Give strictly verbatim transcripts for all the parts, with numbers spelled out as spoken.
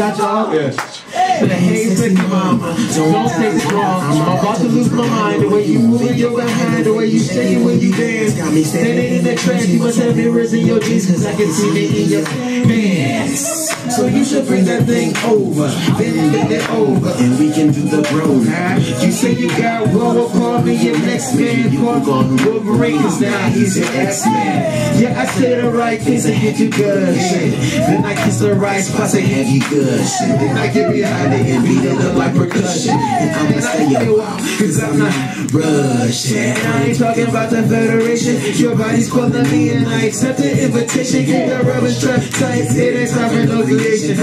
out, y'all. Yeah. Hey, sexy mama, don't take it wrong. I'm about to lose my mind. The way you moving your behind, the way you shaking when you dance. Standing in the trash, you must have mirrors in your jeans, cause I can see it in your pants. So you should bring that thing over, bend it over, and we can do the road. You say you got roll, call me your next man. Call Wolverine, cause now he's your X-Man. Yeah, I say the right things to get you good shit. Then I kiss the right spots and have you good shit. Then I get behind it and beat it up like percussion. And I'ma stay a while, cause I'm not rushing. I ain't talking about the Federation. Your body's calling me and I accept the invitation. Get the rubber strap tight, it ain't stopping no creation.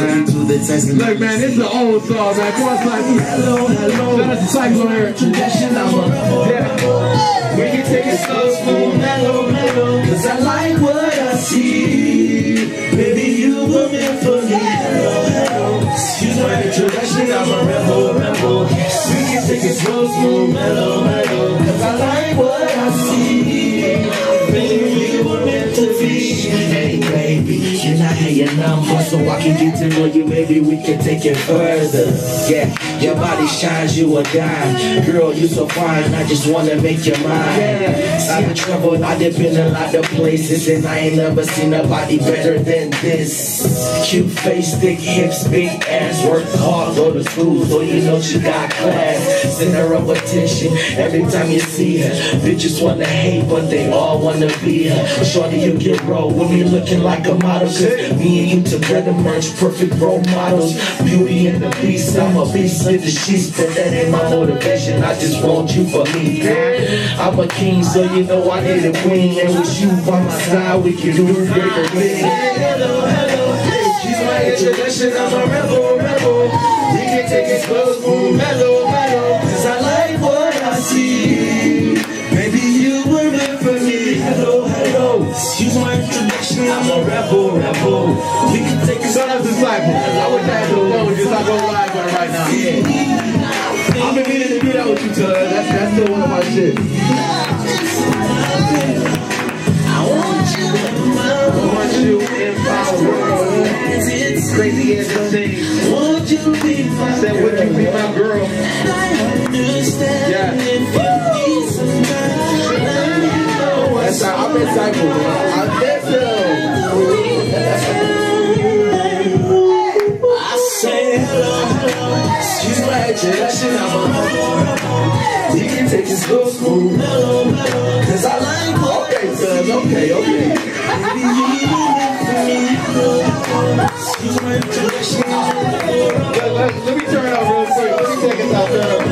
Look, man, this is an old song, man. Come on, Cypher. Hello, hello. Shout out to Cypher here. Tradition, I'm a, yeah. We can take it slow, smooth, mellow, mellow. Cause I like what I see. Baby, you were meant for me. Hello, hello. Excuse my introduction, I'm a rebel, rebel. We can take it slow, smooth, mellow, mellow. Cause I like what I see. Baby, you were meant to be. Hey, baby, can I have your number so I can get to know you? Maybe we can take it further. Yeah, your body shines, you a dime. Girl, you so fine, I just wanna make you mine. Yeah, I've been troubled, I done been a lot of places, and I ain't never seen nobody better than this. Cute face, thick hips, big ass, work hard, go to school, so you know she got class. Send her up attention every time you see her. Bitches wanna hate, but they all wanna be her. Shorty, you get roll with me looking like a model, cause me and you together merge, perfect role models. Beauty and the beast, I'm a beast in the sheets, but that ain't my motivation. I just want you for me. I'm a king, so you know I need a queen, and with you by my side, we can do greater things. Hello, hello, she's my introduction. I'm a rebel, rebel. We can take it slow, smooth, mellow, mellow. Cause I like what I see. Maybe you were meant for me. Hello, hello. Excuse my introduction. I'm a rebel, rebel. We can take it. Shout out to Cypher. I wish I had the phone just like on live on right now. Yeah. I've been meaning to do that with you, Tug. That's that's still one of my shit. I want you in my world. I want you in my world. It's crazy as a thing. Won't you be my girl? Said, would you be my girl? I understand. Yeah. If you need some time, that's how I'm excited. I'm excited. I say hello, hello. Excuse my introduction. I'm a rebel. We can take it slow, smooth, mellow, mellow. Cause I like what. Okay, cuz, okay, okay. Excuse my introduction. Let, let, let me turn it out real quick. Let me take it out.